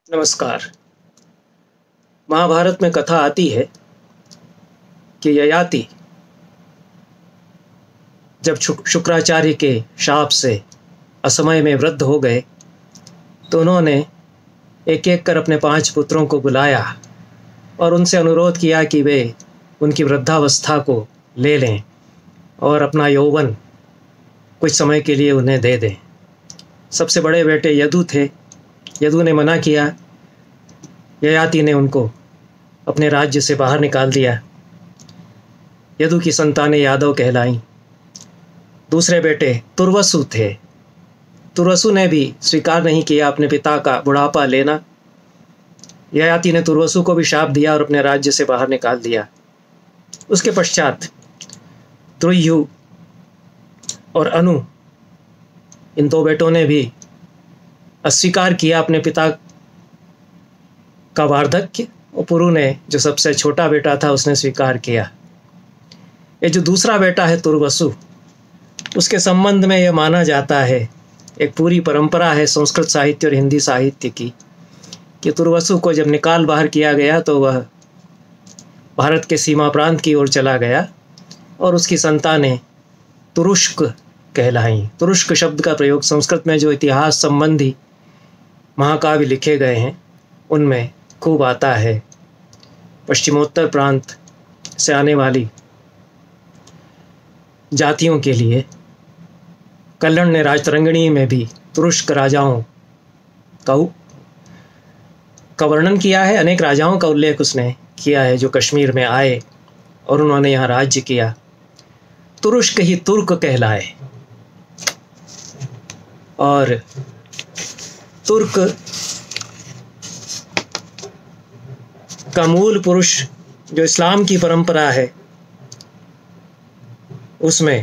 नमस्कार। महाभारत में कथा आती है कि ययाति जब शुक्राचार्य के शाप से असमय में वृद्ध हो गए तो उन्होंने एक एक कर अपने 5 पुत्रों को बुलाया और उनसे अनुरोध किया कि वे उनकी वृद्धावस्था को ले लें और अपना यौवन कुछ समय के लिए उन्हें दे दें। सबसे बड़े बेटे यदु थे। यदु ने मना किया। ययाति ने उनको अपने राज्य से बाहर निकाल दिया। यदु की संतानें यादव कहलाईं। दूसरे बेटे तुर्वसु थे। तुर्वसु ने भी स्वीकार नहीं किया अपने पिता का बुढ़ापा लेना। ययाति ने तुर्वसु को भी शाप दिया और अपने राज्य से बाहर निकाल दिया। उसके पश्चात त्रुयु और अनु, इन 2 बेटों ने भी अस्वीकार किया अपने पिता का वार्धक्य, और पुरु ने, जो सबसे छोटा बेटा था, उसने स्वीकार किया। ये जो दूसरा बेटा है तुर्वसु, उसके संबंध में यह माना जाता है, एक पूरी परंपरा है संस्कृत साहित्य और हिंदी साहित्य की, कि तुर्वसु को जब निकाल बाहर किया गया तो वह भारत के सीमा प्रांत की ओर चला गया और उसकी संतानें तुरुष्क कहलाईं। तुरुष्क शब्द का प्रयोग संस्कृत में जो इतिहास संबंधी महाकाव्य लिखे गए हैं उनमें खूब आता है। पश्चिमोत्तर प्रांत से आने वाली जातियों के लिए कल्हण ने राजतरंगिणी में भी तुरुष्क राजाओं का वर्णन किया है। अनेक राजाओं का उल्लेख उसने किया है जो कश्मीर में आए और उन्होंने यहाँ राज्य किया। तुरुष्क ही तुर्क कहलाए और तुर्क का मूल पुरुष जो इस्लाम की परंपरा है उसमें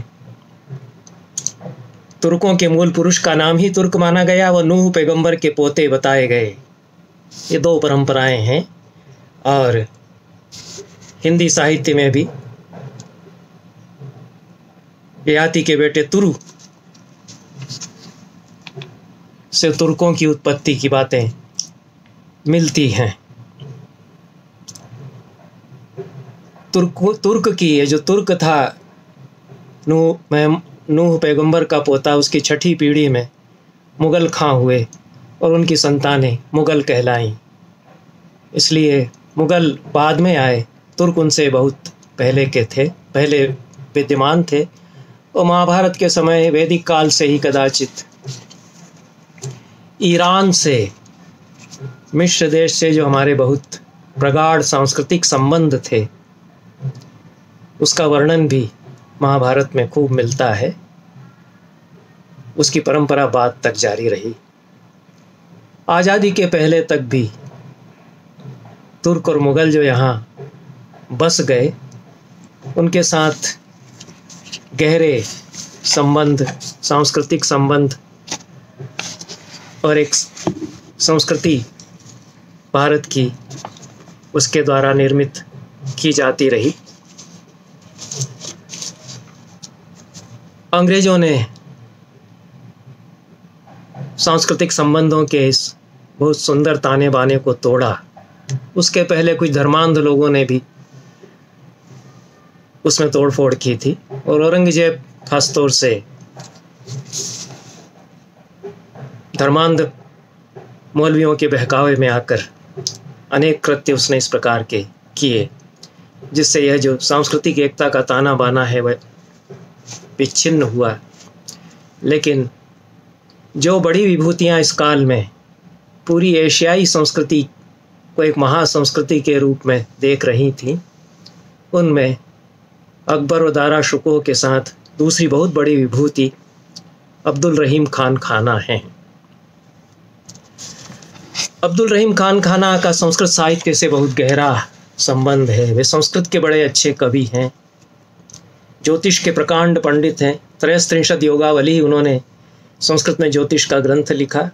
तुर्कों के मूल पुरुष का नाम ही तुर्क माना गया। वह नूह पैगंबर के पोते बताए गए। ये 2 परंपराएं हैं और हिंदी साहित्य में भी ययाति के बेटे तुरु से तुर्कों की उत्पत्ति की बातें मिलती हैं। तुर्क की, ये जो तुर्क था, नूह पैगंबर का पोता, उसकी 6ठी पीढ़ी में मुगल खां हुए और उनकी संतानें मुगल कहलाईं। इसलिए मुगल बाद में आए, तुर्क उनसे बहुत पहले के थे, पहले विद्यमान थे। और महाभारत के समय वैदिक काल से ही कदाचित ईरान से, मिस्र देश से जो हमारे बहुत प्रगाढ़ सांस्कृतिक संबंध थे, उसका वर्णन भी महाभारत में खूब मिलता है। उसकी परंपरा बाद तक जारी रही। आज़ादी के पहले तक भी तुर्क और मुगल जो यहाँ बस गए, उनके साथ गहरे संबंध, सांस्कृतिक संबंध और एक संस्कृति भारत की उसके द्वारा निर्मित की जाती रही। अंग्रेजों ने सांस्कृतिक संबंधों के इस बहुत सुंदर ताने बाने को तोड़ा। उसके पहले कुछ धर्मांध लोगों ने भी उसमें तोड़फोड़ की थी और औरंगजेब खासतौर से धर्मांध मौलवियों के बहकावे में आकर अनेक कृत्य उसने इस प्रकार के किए, जिससे यह जो सांस्कृतिक एकता का ताना बाना है वह विच्छिन्न हुआ। लेकिन जो बड़ी विभूतियां इस काल में पूरी एशियाई संस्कृति को एक महासंस्कृति के रूप में देख रही थीं, उनमें अकबर और दारा शुकोह के साथ दूसरी बहुत बड़ी विभूति अब्दुल रहीम खान खाना है। अब्दुल रहीम खान खाना का संस्कृत साहित्य से बहुत गहरा संबंध है। वे संस्कृत के बड़े अच्छे कवि हैं, ज्योतिष के प्रकांड पंडित हैं। 33 योगावली उन्होंने संस्कृत में ज्योतिष का ग्रंथ लिखा।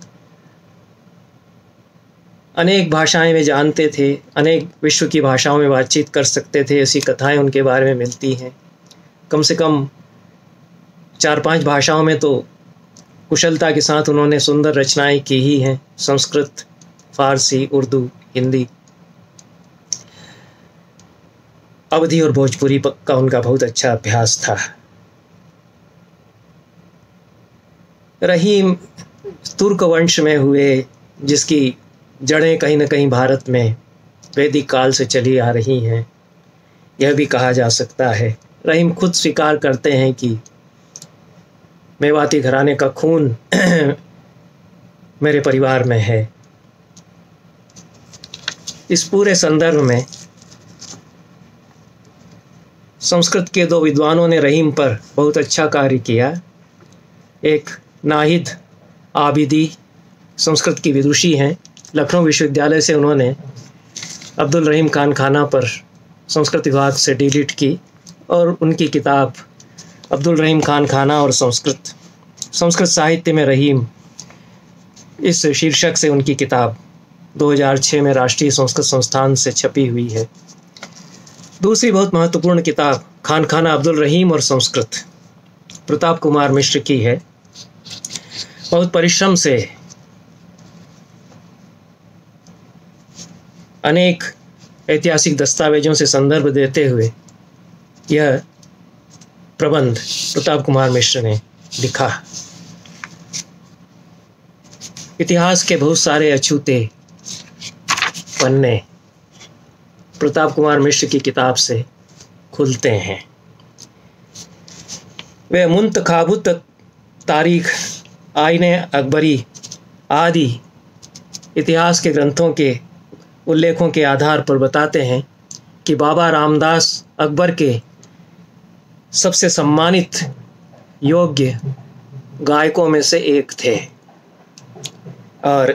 अनेक भाषाएं वे जानते थे, अनेक विश्व की भाषाओं में बातचीत कर सकते थे, ऐसी कथाएं उनके बारे में मिलती हैं। कम से कम 4-5 भाषाओं में तो कुशलता के साथ उन्होंने सुंदर रचनाएं की ही हैं। संस्कृत, फारसी, उर्दू, हिंदी, अवधी और भोजपुरी का उनका बहुत अच्छा अभ्यास था। रहीम तुर्क वंश में हुए, जिसकी जड़ें कहीं न कहीं भारत में वैदिक काल से चली आ रही हैं, यह भी कहा जा सकता है। रहीम खुद स्वीकार करते हैं कि मेवाती घराने का खून मेरे परिवार में है। इस पूरे संदर्भ में संस्कृत के दो विद्वानों ने रहीम पर बहुत अच्छा कार्य किया। एक नाहिद आबिदी संस्कृत की विदुषी हैं, लखनऊ विश्वविद्यालय से उन्होंने अब्दुल रहीम खान खाना पर संस्कृत विभाग से डीलिट की, और उनकी किताब अब्दुल रहीम खान खाना और संस्कृत साहित्य में रहीम, इस शीर्षक से उनकी किताब 2006 में राष्ट्रीय संस्कृत संस्थान से छपी हुई है। दूसरी बहुत महत्वपूर्ण किताब खान खाना अब्दुल रहीम और संस्कृत, प्रताप कुमार मिश्र की है। बहुत परिश्रम से अनेक ऐतिहासिक दस्तावेजों से संदर्भ देते हुए यह प्रबंध प्रताप कुमार मिश्र ने लिखा। इतिहास के बहुत सारे अछूते पन्ने प्रताप कुमार मिश्र की किताब से खुलते हैं। वे मुंतखाबुत तारीख, आईने अकबरी आदि इतिहास के ग्रंथों के उल्लेखों के आधार पर बताते हैं कि बाबा रामदास अकबर के सबसे सम्मानित योग्य गायकों में से एक थे, और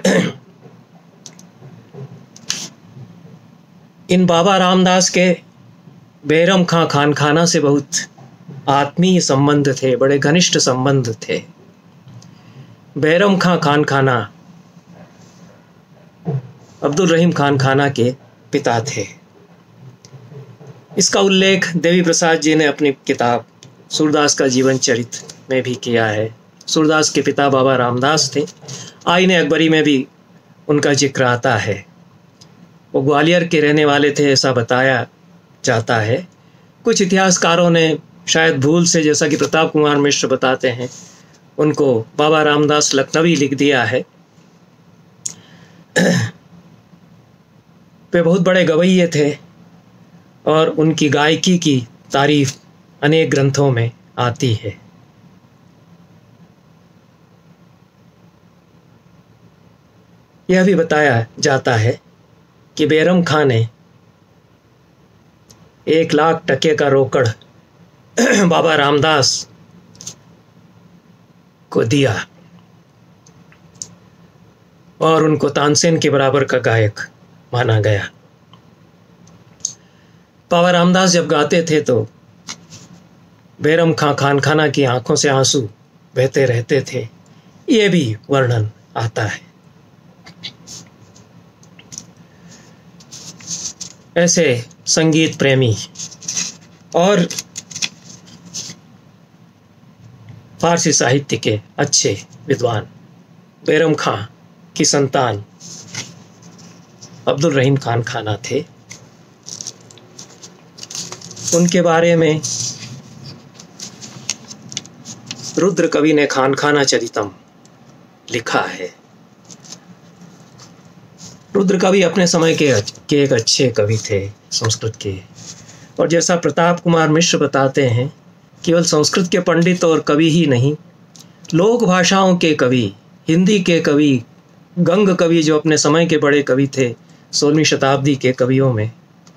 इन बाबा रामदास के बैरम खां खान खाना से बहुत आत्मीय संबंध थे, बड़े घनिष्ठ संबंध थे। बैरम खां खान खाना अब्दुल रहीम खान खाना के पिता थे। इसका उल्लेख देवी प्रसाद जी ने अपनी किताब सूरदास का जीवन चरित्र में भी किया है। सूरदास के पिता बाबा रामदास थे। आईने अकबरी में भी उनका जिक्र आता है। वो ग्वालियर के रहने वाले थे, ऐसा बताया जाता है। कुछ इतिहासकारों ने शायद भूल से, जैसा कि प्रताप कुमार मिश्र बताते हैं, उनको बाबा रामदास लखनवी लिख दिया है। वे बहुत बड़े गवैये थे और उनकी गायकी की तारीफ अनेक ग्रंथों में आती है। यह भी बताया जाता है कि बैरम खां ने 1,00,000 टके का रोकड़ बाबा रामदास को दिया और उनको तानसेन के बराबर का गायक माना गया। बाबा रामदास जब गाते थे तो बैरम खां खान खाना की आंखों से आंसू बहते रहते थे, ये भी वर्णन आता है। ऐसे संगीत प्रेमी और फारसी साहित्य के अच्छे विद्वान बैरम खां की संतान अब्दुल रहीम खान खाना थे। उनके बारे में रुद्र कवि ने खान खाना चरितम लिखा है। रुद्र कवि अपने समय के एक अच्छे कवि थे संस्कृत के, और जैसा प्रताप कुमार मिश्र बताते हैं, केवल संस्कृत के पंडित और कवि ही नहीं, लोक भाषाओं के कवि, हिंदी के कवि, गंग कवि जो अपने समय के बड़े कवि थे 16वीं शताब्दी के कवियों में,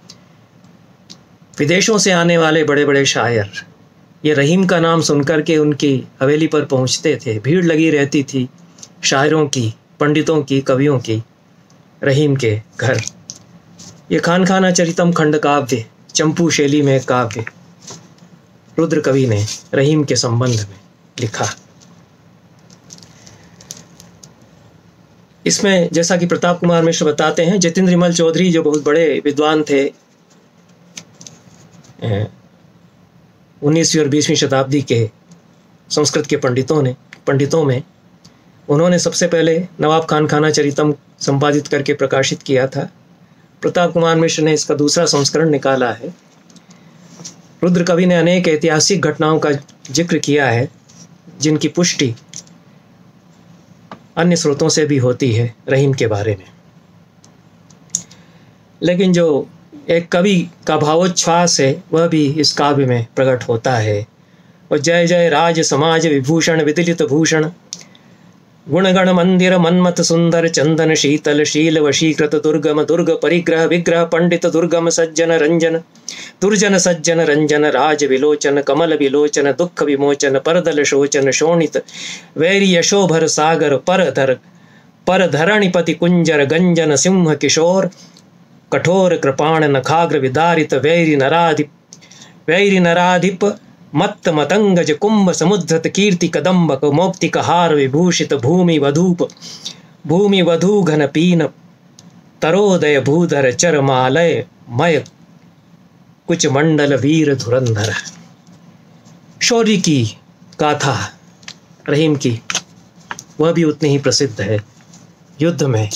विदेशों से आने वाले बड़े बड़े शायर, ये रहीम का नाम सुनकर के उनकी हवेली पर पहुंचते थे। भीड़ लगी रहती थी शायरों की, पंडितों की, कवियों की रहीम के घर। ये खान खाना चरितम खंड काव्य, चंपू शैली में काव्य, रुद्र कवि ने रहीम के संबंध में लिखा। इसमें जैसा कि प्रताप कुमार मिश्र बताते हैं, जतिंद्र विमल चौधरी जो बहुत बड़े विद्वान थे 19वीं और 20वीं शताब्दी के संस्कृत के पंडितों में, उन्होंने सबसे पहले नवाब खान खाना चरितम संपादित करके प्रकाशित किया था। प्रताप कुमार मिश्र ने इसका दूसरा संस्करण निकाला है। रुद्र कवि ने अनेक ऐतिहासिक घटनाओं का जिक्र किया है जिनकी पुष्टि अन्य स्रोतों से भी होती है रहीम के बारे में। लेकिन जो एक कवि का भावोच्छ्वास है वह भी इस काव्य में प्रकट होता है। और जय जय राज समाज विभूषण विदिलित भूषण गुणगण मंदिर मन्मथ सुंदर चंदन शीतल शील वशीकृत दुर्गम दुर्ग परिग्रह विग्रह पंडित दुर्गम सज्जन रंजन दुर्जन सज्जन रंजन राज विलोचन कमल विलोचन दुख विमोचन परदल शोचन शोणित वैरी यशोभर सागर पर धरणिपति कुंजर गंजन सिंह किशोर कठोर कृपाण नखाग्र विदारित वैरी नराधिप मत्त मतंगज कुंभ समुद्रत कीर्ति कदम्बक मौक्तिक हार विभूषित भूमि वधू घन पीन तरोदय भूधर चरमालय मय कुछ मंडल वीर धुरंधर। शौर्य की गाथा रहीम की वह भी उतनी ही प्रसिद्ध है। युद्ध में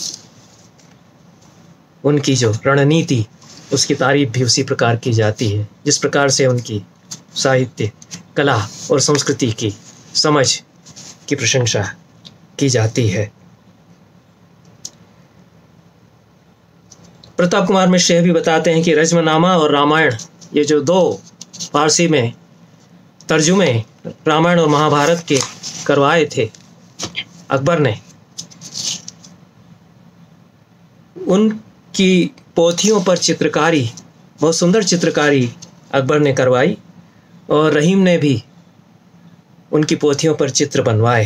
उनकी जो रणनीति उसकी तारीफ भी उसी प्रकार की जाती है जिस प्रकार से उनकी साहित्य कला और संस्कृति की समझ की प्रशंसा की जाती है। प्रताप कुमार मिश्र यह भी बताते हैं कि रज्मनामा और रामायण ये जो दो फारसी में तर्जुमे रामायण और महाभारत के करवाए थे अकबर ने, उनकी पोथियों पर चित्रकारी बहुत सुंदर चित्रकारी अकबर ने करवाई और रहीम ने भी उनकी पोथियों पर चित्र बनवाए।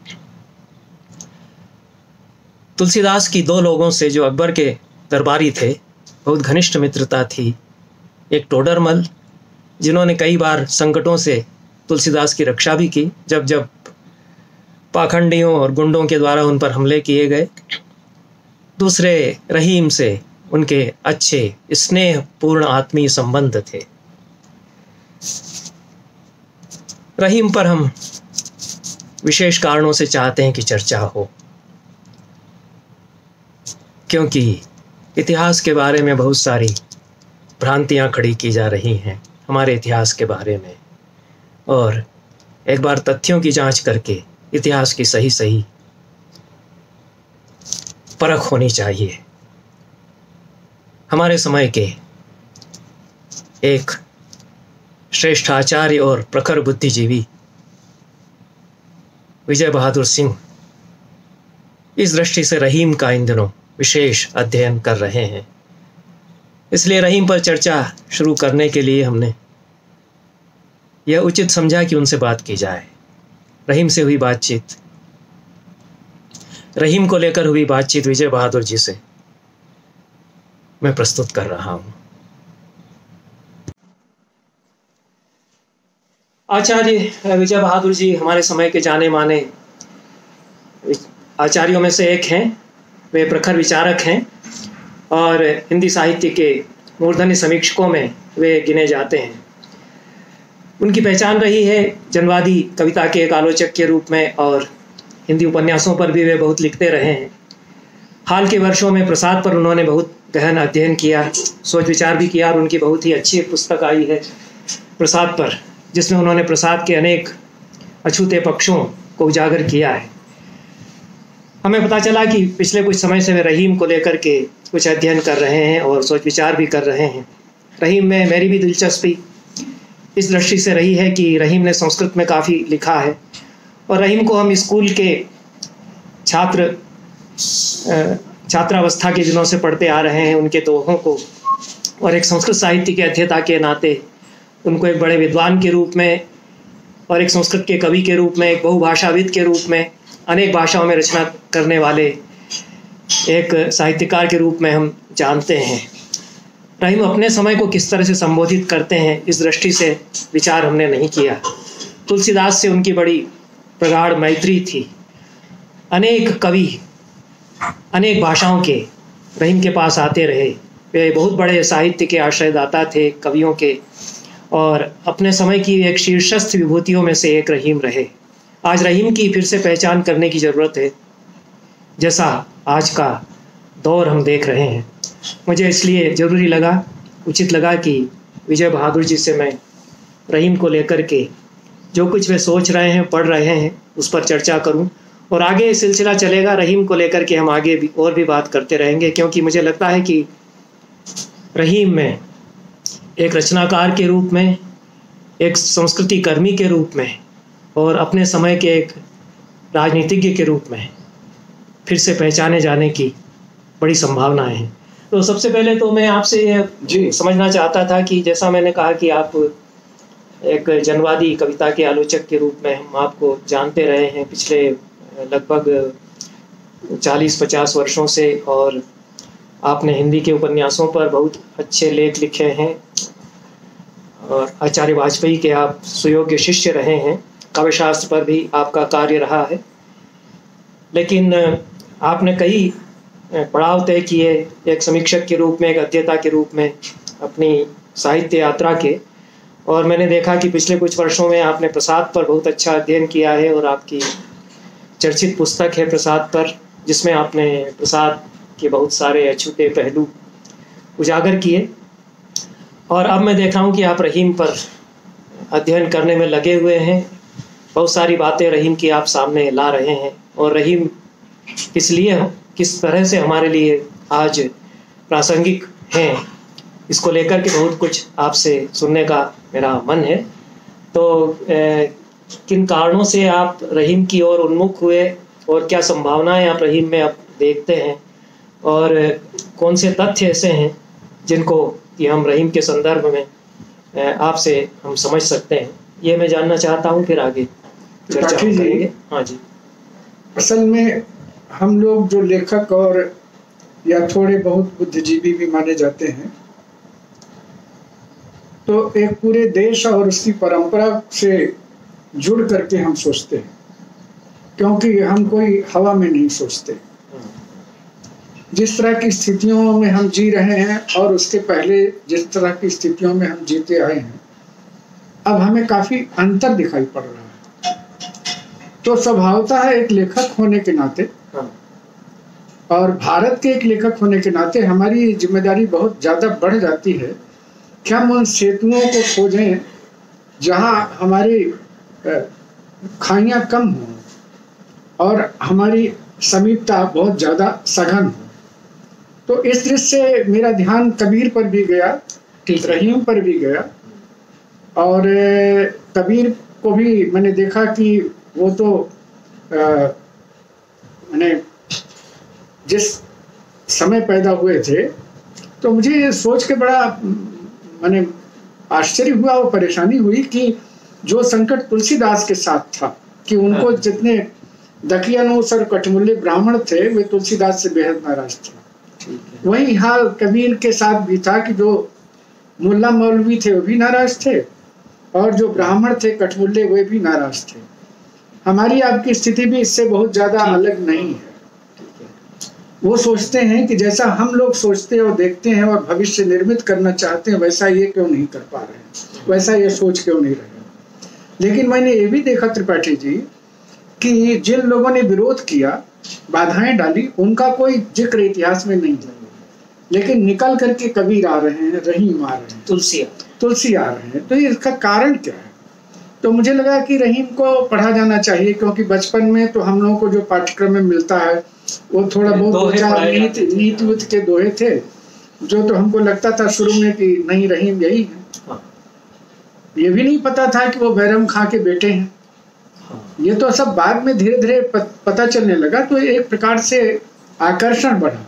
तुलसीदास की दो लोगों से जो अकबर के दरबारी थे बहुत घनिष्ठ मित्रता थी। एक टोडरमल जिन्होंने कई बार संकटों से तुलसीदास की रक्षा भी की जब जब पाखंडियों और गुंडों के द्वारा उन पर हमले किए गए। दूसरे रहीम से उनके अच्छे स्नेहपूर्ण आत्मीय संबंध थे। रहीम पर हम विशेष कारणों से चाहते हैं कि चर्चा हो, क्योंकि इतिहास के बारे में बहुत सारी भ्रांतियां खड़ी की जा रही हैं हमारे इतिहास के बारे में, और एक बार तथ्यों की जांच करके इतिहास की सही परख होनी चाहिए। हमारे समय के एक श्रेष्ठ आचार्य और प्रखर बुद्धिजीवी विजय बहादुर सिंह इस दृष्टि से रहीम का इन दिनों विशेष अध्ययन कर रहे हैं। इसलिए रहीम पर चर्चा शुरू करने के लिए हमने यह उचित समझा कि उनसे बात की जाए। रहीम से हुई बातचीत, रहीम को लेकर हुई बातचीत विजय बहादुर जी से मैं प्रस्तुत कर रहा हूं। आचार्य विजय बहादुर जी हमारे समय के जाने माने आचार्यों में से एक हैं। वे प्रखर विचारक हैं और हिंदी साहित्य के मूर्धन्य समीक्षकों में वे गिने जाते हैं। उनकी पहचान रही है जनवादी कविता के एक आलोचक के रूप में, और हिंदी उपन्यासों पर भी वे बहुत लिखते रहे हैं। हाल के वर्षों में प्रसाद पर उन्होंने बहुत गहन अध्ययन किया, सोच विचार भी किया, और उनकी बहुत ही अच्छी एक पुस्तक आई है प्रसाद पर, जिसमें उन्होंने प्रसाद के अनेक अछूते पक्षों को उजागर किया है। हमें पता चला कि पिछले कुछ समय से वे रहीम को लेकर के कुछ अध्ययन कर रहे हैं और सोच विचार भी कर रहे हैं। रहीम में मेरी भी दिलचस्पी इस दृष्टि से रही है कि रहीम ने संस्कृत में काफ़ी लिखा है, और रहीम को हम स्कूल के छात्रावस्था के दिनों से पढ़ते आ रहे हैं। उनके दोहों को और एक संस्कृत साहित्य के अध्येता के नाते उनको एक बड़े विद्वान के रूप में और एक संस्कृत के कवि के रूप में, एक बहुभाषाविद के रूप में, अनेक भाषाओं में रचना करने वाले एक साहित्यकार के रूप में हम जानते हैं। रहीम अपने समय को किस तरह से संबोधित करते हैं इस दृष्टि से विचार हमने नहीं किया। तुलसीदास से उनकी बड़ी प्रगाढ़ मैत्री थी। अनेक कवि अनेक भाषाओं के रहीम के पास आते रहे। वे बहुत बड़े साहित्य के आश्रयदाता थे कवियों के, और अपने समय की एक शीर्षस्थ विभूतियों में से एक रहीम रहे। आज रहीम की फिर से पहचान करने की ज़रूरत है, जैसा आज का दौर हम देख रहे हैं। मुझे इसलिए ज़रूरी लगा, उचित लगा कि विजय बहादुर जी से मैं रहीम को लेकर के जो कुछ वे सोच रहे हैं, पढ़ रहे हैं, उस पर चर्चा करूं। और आगे सिलसिला चलेगा, रहीम को लेकर के हम आगे भी और भी बात करते रहेंगे, क्योंकि मुझे लगता है कि रहीम में एक रचनाकार के रूप में, एक संस्कृति कर्मी के रूप में और अपने समय के एक राजनीतिज्ञ के रूप में फिर से पहचाने जाने की बड़ी संभावनाएं हैं। तो सबसे पहले तो मैं आपसे ये समझना चाहता था कि जैसा मैंने कहा कि आप एक जनवादी कविता के आलोचक के रूप में हम आपको जानते रहे हैं पिछले लगभग 40-50 वर्षों से, और आपने हिंदी के उपन्यासों पर बहुत अच्छे लेख लिखे हैं और आचार्य वाजपेयी के आप सुयोग्य शिष्य रहे हैं। काव्य शास्त्र पर भी आपका कार्य रहा है, लेकिन आपने कई पड़ाव तय किए एक समीक्षक के रूप में, एक अध्येता के रूप में अपनी साहित्य यात्रा के। और मैंने देखा कि पिछले कुछ वर्षों में आपने प्रसाद पर बहुत अच्छा अध्ययन किया है और आपकी चर्चित पुस्तक है प्रसाद पर, जिसमें आपने प्रसाद के बहुत सारे अछूते पहलू उजागर किए। और अब मैं देख रहा हूँ कि आप रहीम पर अध्ययन करने में लगे हुए हैं, बहुत सारी बातें रहीम की आप सामने ला रहे हैं, और रहीम किस तरह से हमारे लिए आज प्रासंगिक हैं, इसको लेकर के बहुत कुछ आपसे सुनने का मेरा मन है। तो किन कारणों से आप रहीम की ओर उन्मुख हुए और क्या संभावनाएं आप रहीम में अब देखते हैं, और कौन से तथ्य ऐसे हैं जिनको कि हम रहीम के संदर्भ में आपसे हम समझ सकते हैं, ये मैं जानना चाहता हूँ, फिर आगे चर्चा करेंगे। हाँ जी। असल में हम लोग जो लेखक और या थोड़े बहुत बुद्धिजीवी भी माने जाते हैं, तो एक पूरे देश और उसकी परंपरा से जुड़ करके हम सोचते हैं, क्योंकि हम कोई हवा में नहीं सोचते। जिस तरह की स्थितियों में हम जी रहे हैं और उसके पहले जिस तरह की स्थितियों में हम जीते आए हैं, अब हमें काफी अंतर दिखाई पड़ रहा है। तो स्वभावतः एक लेखक होने के नाते और भारत के एक लेखक होने के नाते हमारी जिम्मेदारी बहुत ज्यादा बढ़ जाती है कि हम उन सेतुओं को खोजें जहां हमारी खाइयां कम हों और हमारी समीपता बहुत ज्यादा सघन हो। तो इस दृष्टि से मेरा ध्यान कबीर पर भी गया, रहीम पर भी गया, और कबीर को भी मैंने देखा कि वो तो मैंने जिस समय पैदा हुए थे, तो मुझे सोच के बड़ा मैंने आश्चर्य हुआ और परेशानी हुई कि जो संकट तुलसीदास के साथ था कि उनको जितने दकियानूस और कठमुल्ले ब्राह्मण थे वे तुलसीदास से बेहद नाराज थे, वही हाल कबीर के साथ भी था कि जो मुल्ला मौलवी थे वो भी नाराज थे और जो ब्राह्मण थे कठमुल्ले वे भी नाराज थे। हमारी आपकी स्थिति भी इससे बहुत ज्यादा अलग नहीं है। वो सोचते हैं कि जैसा हम लोग सोचते और देखते हैं और भविष्य निर्मित करना चाहते हैं, वैसा ये क्यों नहीं कर पा रहे हैं, वैसा ये सोच क्यों नहीं रहे। लेकिन मैंने ये भी देखा त्रिपाठी जी कि जिन लोगों ने विरोध किया, बाधाएं डाली, उनका कोई जिक्र इतिहास में नहीं है, लेकिन निकल करके कबीर आ रहे हैं, रहीम आ रहे हैं, तुलसी आ रहे हैं। तो इसका कारण क्या है? तो मुझे लगा कि रहीम को पढ़ा जाना चाहिए, क्योंकि बचपन में तो हम लोगों को जो पाठ्यक्रम में मिलता है वो थोड़ा बहुत नीति के दोहे थे, जो तो हमको लगता था शुरू में कि नहीं रहीम यही है। ये भी नहीं पता था कि वो बैरम खां के बेटे हैं। ये तो सब बाद में धीरे धीरे पता चलने लगा। तो एक प्रकार से आकर्षण बढ़ा,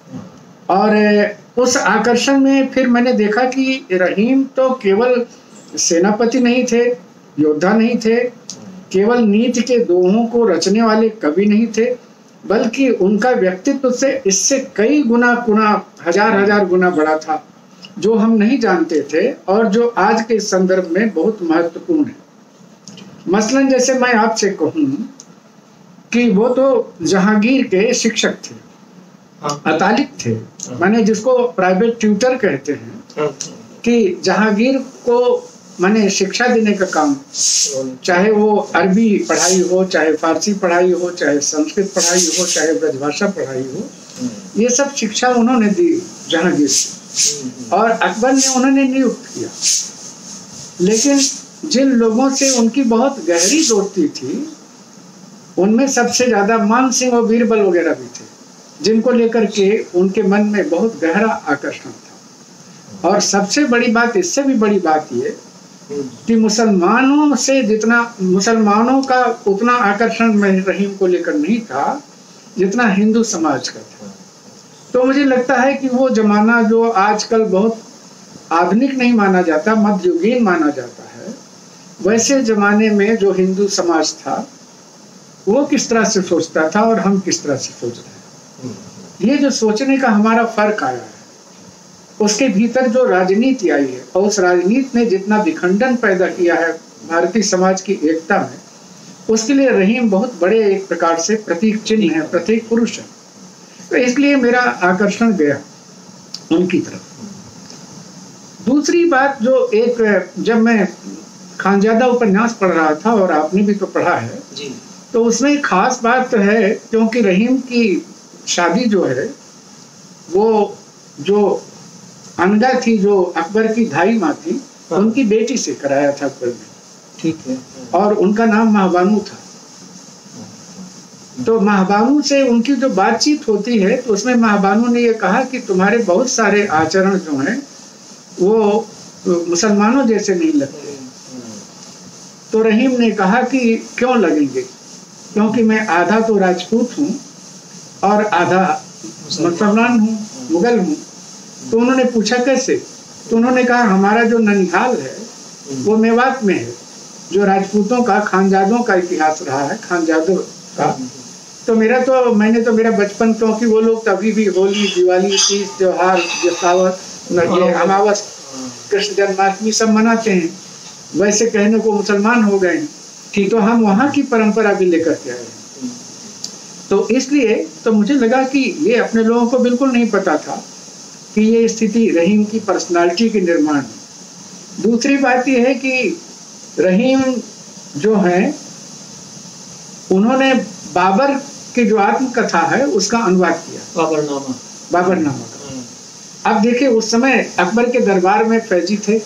और उस आकर्षण में फिर मैंने देखा कि रहीम तो केवल सेनापति नहीं थे, योद्धा नहीं थे, केवल नीति के दोहों को रचने वाले कवि नहीं थे, बल्कि उनका व्यक्तित्व से इससे कई गुना हजार गुना बड़ा था, जो हम नहीं जानते थे और जो आज के संदर्भ में बहुत महत्वपूर्ण है। मसलन जैसे मैं आपसे कहूं कि वो तो जहांगीर के शिक्षक थे, अतालिक थे, माने जिसको प्राइवेट ट्यूटर कहते हैं, कि जहांगीर को माने शिक्षा देने का काम, चाहे वो अरबी पढ़ाई हो, चाहे फारसी पढ़ाई हो, चाहे संस्कृत पढ़ाई हो, चाहे ब्रजभाषा पढ़ाई हो, ये सब शिक्षा उन्होंने दी जहांगीर से, और अकबर ने उन्होंने नियुक्त किया। लेकिन जिन लोगों से उनकी बहुत गहरी दोस्ती थी, उनमें सबसे ज्यादा मान सिंह और बीरबल वगैरह भी थे, जिनको लेकर के उनके मन में बहुत गहरा आकर्षण था। और सबसे बड़ी बात, इससे भी बड़ी बात ये कि मुसलमानों से जितना, मुसलमानों का उतना आकर्षण रहीम को लेकर नहीं था जितना हिंदू समाज का था। तो मुझे लगता है कि वो जमाना जो आजकल बहुत आधुनिक नहीं माना जाता, मध्ययुगीन माना जाता है, वैसे जमाने में जो हिंदू समाज था वो किस तरह से सोचता था और हम किस तरह से सोच रहे हैं। ये जो सोचने का हमारा फर्क आया है, उसके भीतर जो राजनीति आई है, और उस राजनीति ने जितना विखंडन पैदा किया है भारतीय समाज की एकता में, उसके लिए रहीम बहुत बड़े एक प्रकार से प्रतीक चिन्ह है, प्रतीक पुरुष है। तो इसलिए मेरा आकर्षण गया उनकी तरफ। दूसरी बात जो एक, जब मैं खानजादा उपन्यास पढ़ रहा था, और आपने भी तो पढ़ा है जी, तो उसमें एक खास बात तो है, क्योंकि रहीम की शादी जो है वो जो अनगा थी, जो अकबर की धाई माँ थी, उनकी बेटी से कराया था अकबर ने, ठीक है, और उनका नाम महाबानू था। तो महाबानू से उनकी जो बातचीत होती है, तो उसमें महाबानू ने ये कहा कि तुम्हारे बहुत सारे आचरण जो हैं वो मुसलमानों जैसे नहीं लगते। तो रहीम ने कहा कि क्यों लगेंगे, क्योंकि मैं आधा तो राजपूत हूँ और आधा मुसलमान हूँ, मुगल हूँ। तो उन्होंने पूछा कैसे, तो उन्होंने कहा हमारा जो ननिहाल है वो मेवात में है, जो राजपूतों का, खानजादों का इतिहास रहा है, खानजादों का। तो मैंने तो मेरा बचपन, क्योंकि वो लोग तभी भी होली, दिवाली, तीज त्योहार, जसावत, अमावस, कृष्ण जन्माष्टमी सब मनाते हैं, वैसे कहने को मुसलमान हो गए। ठीक, तो हम वहाँ की परंपरा भी लेकर के आए। तो इसलिए तो मुझे लगा कि ये अपने लोगों को बिल्कुल नहीं पता था कि ये स्थिति रहीम की पर्सनालिटी के निर्माण में। दूसरी बात ये है कि रहीम जो है, उन्होंने बाबर की जो आत्मकथा है उसका अनुवाद किया, बाबरनामा का। अब देखिए, उस समय अकबर के दरबार में फैजी थे,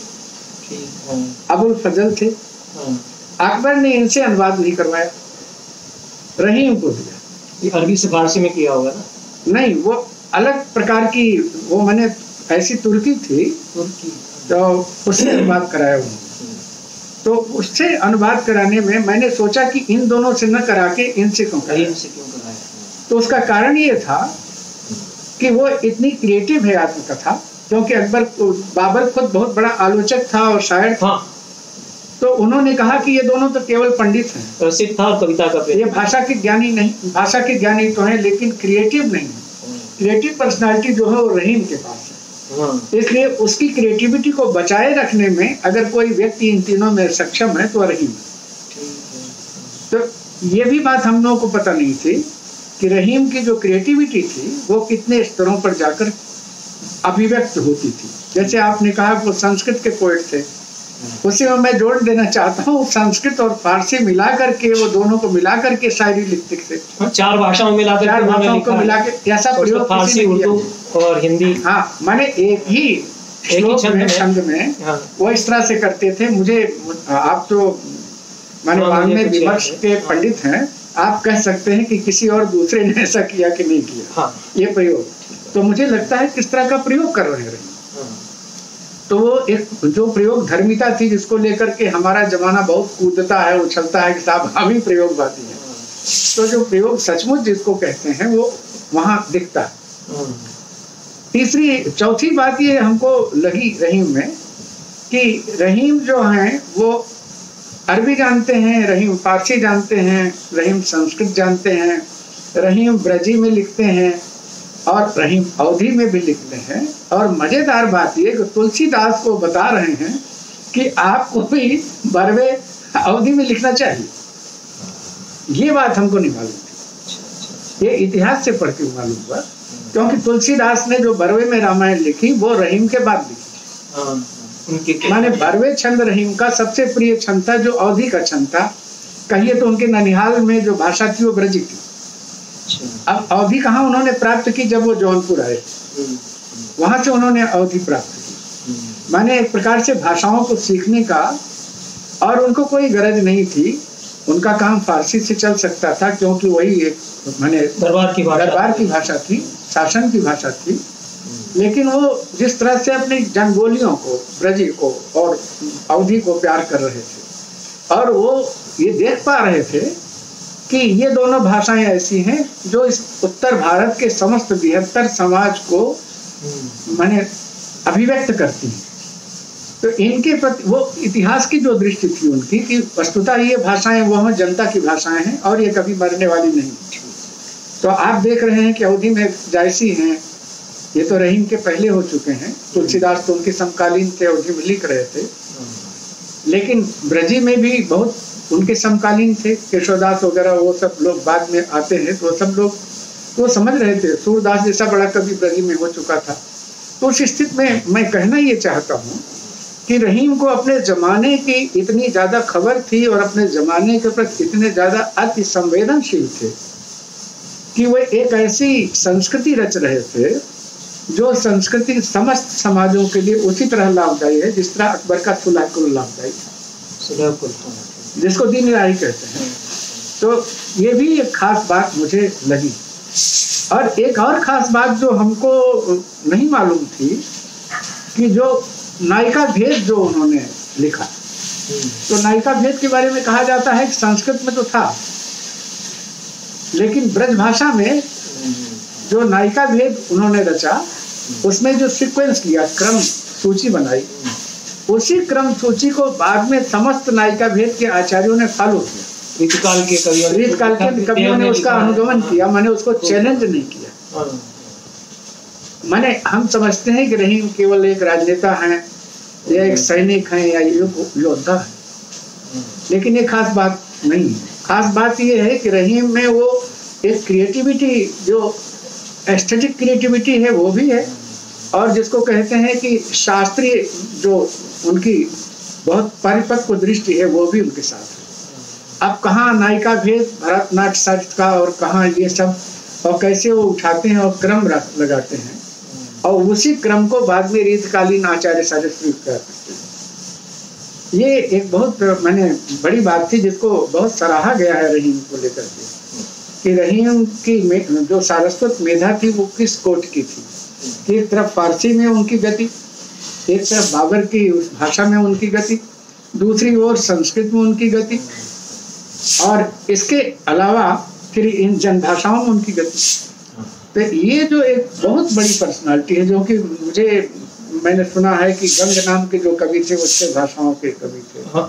अबुल फजल थे, अकबर ने इनसे अनुवाद नहीं करवाया, रहीम को दिया। ये अरबी से फारसी में किया होगा ना? नहीं, वो अलग प्रकार की, वो मैंने ऐसी तुर्की थी, तो उससे अनुवाद कराया उन्होंने। तो उससे अनुवाद कराने में मैंने सोचा कि इन दोनों से न करा के इनसे क्यों कराया। तो उसका कारण ये था कि वो इतनी क्रिएटिव है आत्मकथा, क्योंकि बाबर खुद बहुत बड़ा आलोचक था और शायर था। तो उन्होंने कहा कि ये दोनों तो केवल पंडित हैं, रसिक था और कविता का, ये भाषा के ज्ञानी नहीं, भाषा के ज्ञानी तो हैं लेकिन क्रिएटिव नहीं है। क्रिएटिव पर्सनालिटी जो है वो रहीम के पास है। इसलिए उसकी क्रिएटिविटी को बचाए रखने में अगर कोई व्यक्ति इन तीनों में सक्षम है तो रहीम है। तो ये भी बात हम लोगों को पता नहीं थी कि रहीम की जो क्रिएटिविटी थी वो कितने स्तरों पर जाकर अभिव्यक्त होती थी। जैसे आपने कहा वो संस्कृत के पोएट थे, उसी में मैं जोड़ देना चाहता हूँ, संस्कृत और फारसी मिला करके, वो दोनों को मिला करके शायरी लिखते थे। चार भाषाओं में चार भाषाओं को मिला के ऐसा प्रयोग फारसी, उर्दू और हिंदी। हाँ, माने एक ही छंद में वो इस तरह से करते थे। मुझे, आप तो माने वाङ्मय विमर्श के पंडित हैं, आप कह सकते हैं कि किसी और दूसरे ने ऐसा किया कि नहीं किया ये प्रयोग। तो मुझे लगता है किस तरह का प्रयोग कर रहे हैं। तो वो एक जो प्रयोग धर्मिता थी, जिसको लेकर के हमारा जमाना बहुत कूदता है, उछलता है कि साहब हम ही प्रयोगवादी हैं। तो जो प्रयोग सचमुच जिसको कहते हैं वो वहाँ दिखता है। चौथी बात ये हमको लगी रहीम में कि रहीम जो है वो अरबी जानते हैं, रहीम फारसी जानते हैं, रहीम संस्कृत जानते हैं, रहीम ब्रजी में लिखते हैं और रहीम अवधी में भी लिखते हैं। और मजेदार बात ये कि तुलसीदास को बता रहे हैं कि आपको भी बरवे अवधी में लिखना चाहिए। ये बात हमको नहीं मालूम थी, ये इतिहास से पढ़ के मालूम हुआ, क्योंकि तुलसीदास ने जो बरवे में रामायण लिखी वो रहीम के बाद लिखी। माने 12वें छंद रहीम का सबसे प्रिय छंद था, जो अवधि का छंद था। कहिए तो उनके ननिहाल में जो भाषा थी वो ब्रजी थी। अब अवधि कहाँ उन्होंने प्राप्त की? जब वो जौनपुर आए, वहां से उन्होंने अवधि प्राप्त की। माने एक प्रकार से भाषाओं को सीखने का, और उनको कोई गरज नहीं थी। उनका काम फारसी से चल सकता था, क्योंकि वही एक माने दरबार की भाषा थी, शासन की भाषा थी। लेकिन वो जिस तरह से अपने जनबोलियों को, ब्रजी को और अवधि को प्यार कर रहे थे, और वो ये देख पा रहे थे कि ये दोनों भाषाएं ऐसी हैं जो इस उत्तर भारत के समस्त 72 समाज को माने अभिव्यक्त करती हैं। तो इनके प्रति वो इतिहास की जो दृष्टि थी उनकी, कि वस्तुतः ये भाषाएं वो हम जनता की भाषाएं हैं और ये कभी मरने वाली नहीं। तो आप देख रहे हैं कि अवधि में जायसी हैं, ये तो रहीम के पहले हो चुके हैं। तुलसीदास तो उनके समकालीन थे, अवधि में लिख रहे थे। लेकिन ब्रजी में भी बहुत उनके समकालीन थे, केशवदास वगैरह, वो सब लोग बाद में आते हैं। तो सब लोग तो समझ रहे थे, सूरदास जैसा बड़ा कवि ब्रजी में हो चुका था। तो उस स्थिति में मैं कहना ये चाहता हूँ कि रहीम को अपने जमाने की इतनी ज्यादा खबर थी और अपने जमाने के प्रति इतने ज्यादा अति संवेदनशील थे कि वो एक ऐसी संस्कृति रच रहे थे जो संस्कृति समस्त समाजों के लिए उसी तरह लाभदायी है जिस तरह अकबर का सुलह कुल लाभदायी था, जिसको दीन इलाही कहते हैं। तो ये भी एक खास बात मुझे लगी। और एक और खास बात जो हमको नहीं मालूम थी कि जो नायिका भेद जो उन्होंने लिखा, तो नायिका भेद के बारे में कहा जाता है कि संस्कृत में तो था, लेकिन ब्रज भाषा में जो नायिका भेद उन्होंने रचा, उसमें जो सीक्वेंस किया, क्रम सूची बनाई, उसी क्रम सूची को बाद में समस्त नायिका भेद के आचार्यों ने फॉलो किया। रीतकाल के कवियों ने उसका अनुगमन किया, माने उसको चैलेंज नहीं किया। माने हम समझते हैं कि रहीम केवल एक राजनेता हैं या एक सैनिक हैं या योद्धा है, लेकिन ये खास बात नहीं है। खास बात ये है कि रहीम में वो एक क्रिएटिविटी, जो एस्थेटिक क्रिएटिविटी है वो भी है, और जिसको कहते हैं कि शास्त्रीय जो उनकी बहुत परिपक्व दृष्टि है वो भी उनके साथ है। अब कहाँ नायिका भेद भरतनाट्य शास्त्र का और कहाँ ये सब, और कैसे वो उठाते हैं और क्रम लगाते हैं, और उसी क्रम को बाद में रीतकालीन आचार्य शास्त्री करते हैं। ये एक बहुत मैंने बड़ी बात थी जिसको बहुत सराहा गया है रहीम को लेकर के, कि रहीम की जो सारस्वत मेधा थी वो किस कोट की थी। एक तरफ फारसी में उनकी गति, एक तरफ बाबर की उस भाषा में उनकी गति, दूसरी ओर संस्कृत में उनकी गति, और इसके अलावा फिर इन जन भाषाओं में उनकी गति। तो ये जो एक बहुत बड़ी पर्सनालिटी है, जो कि मैंने सुना है कि गंग नाम के जो कवि थे वो 6 भाषाओं के कवि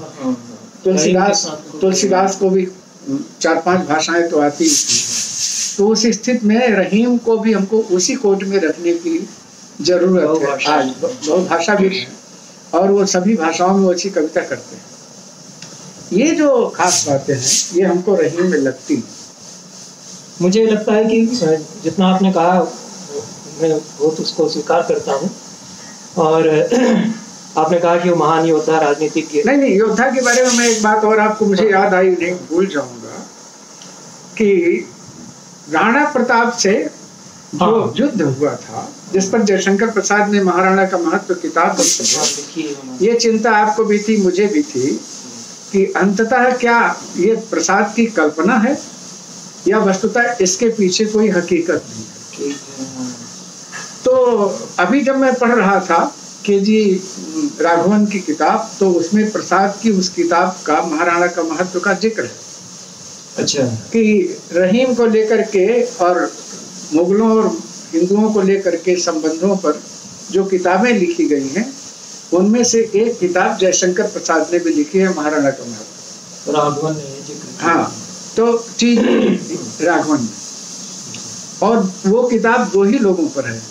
थे। तुलसीदास को भी 4-5 भाषाएं तो आती थी। तो उस स्थिति में रहीम को भी हमको उसी कोट में रखने की जरूरत है। आज बहुत भाषा भी है और वो सभी भाषाओं में अच्छी कविता करते हैं। ये जो खास बातें हैं ये हमको रहीम में लगती हैं। मुझे लगता है कि जितना आपने कहा मैं बहुत उसको स्वीकार करता हूँ। और आपने कहा कि वो महान योद्धा राजनीतिज्ञ। नहीं, योद्धा के बारे में मैं एक बात और आपको मुझे याद आई, नहीं भूल जाऊंगा, कि राणा प्रताप से जो युद्ध हुआ था, जिस पर जयशंकर प्रसाद ने महाराणा का महत्व किताब लिखी, ये चिंता आपको भी थी, मुझे भी थी, कि अंततः क्या ये प्रसाद की कल्पना है या वस्तुतः इसके पीछे कोई हकीकत नहीं है। तो अभी जब मैं पढ़ रहा था के.जी. राघवन की किताब, तो उसमें प्रसाद की उस किताब का महाराणा का महत्व का जिक्र है। अच्छा। कि रहीम को लेकर के और मुगलों और हिंदुओं को लेकर के संबंधों पर जो किताबें लिखी गई हैं, उनमें से एक किताब जयशंकर प्रसाद ने भी लिखी है, महाराणा का महत्व। राघवन ने जिक्र। हाँ, तो टी. राघवन, और वो किताब 2 ही लोगों पर है।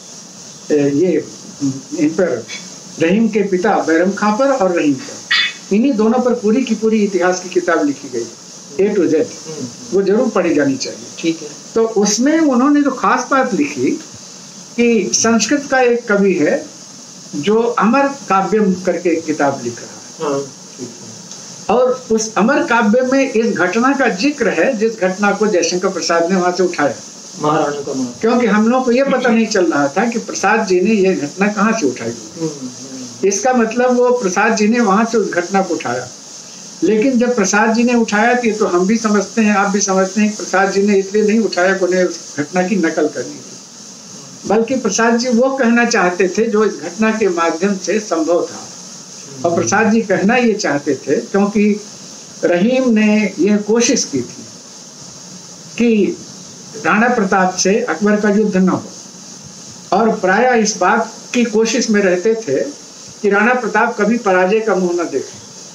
ये इन पर रहीम के पिता बैरम खां पर और रहीम पर, इन्हीं दोनों पर पूरी की पूरी इतिहास की किताब लिखी गई, A to Z। वो जरूर पढ़ी जानी चाहिए। ठीक है। तो उसमें उन्होंने जो खास बात लिखी कि संस्कृत का एक कवि है जो अमर काव्यम करके किताब लिख रहा है। और उस अमर काव्य में इस घटना का जिक्र है जिस घटना को जयशंकर प्रसाद ने वहां से उठाया, महाराणा का महाराज। क्योंकि हम लोग को ये पता नहीं चल रहा था कि प्रसाद जी ने यह घटना कहाँ से उठाई। इसका मतलब वो प्रसाद जी ने वहां से उस घटना को उठाया। लेकिन जब प्रसाद जी ने उठाया तो हम भी समझते हैं, आप भी समझते हैं, प्रसाद जी ने इसलिए नहीं उठाया कि उन्हें उस घटना की नकल करनी थी, बल्कि प्रसाद जी वो कहना चाहते थे जो इस घटना के माध्यम से संभव था। और प्रसाद जी कहना ये चाहते थे क्योंकि रहीम ने यह कोशिश की थी कि राणा प्रताप से अकबर का युद्ध न हो, और प्रायः इस बात की कोशिश में रहते थे कि राणा प्रताप कभी पराजय का मुंह न देखे।